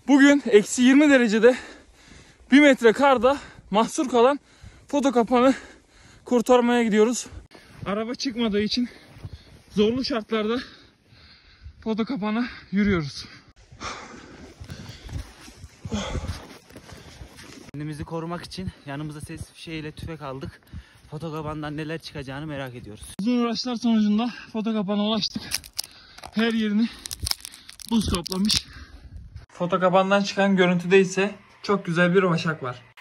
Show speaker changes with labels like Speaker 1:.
Speaker 1: Bugün eksi 20 derecede 1 metre karda mahsur kalan foto kapanı kurtarmaya gidiyoruz. Araba çıkmadığı için zorlu şartlarda foto kapana yürüyoruz.
Speaker 2: Kendimizi korumak için yanımıza ses fişeğiyle tüfek aldık. Foto kapandan neler çıkacağını merak ediyoruz.
Speaker 1: Uzun uğraşlar sonucunda foto kapana ulaştık. Her yerini buz kaplamış. Foto kapandan çıkan görüntüde ise çok güzel bir başak var.